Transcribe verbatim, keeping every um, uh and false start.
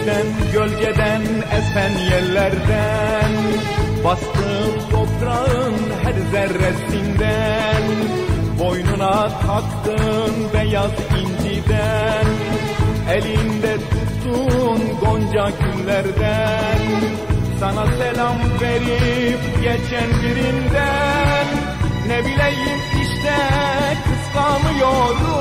güneşten, gölgeden, esen yerlerden, bastığın toprağın her zerresinden, boynuna taktığın beyaz inciden, elinde tuttuğun gonca güllerden, sana selam verip geçen birinden, ne bileyim işte kıskanıyorum.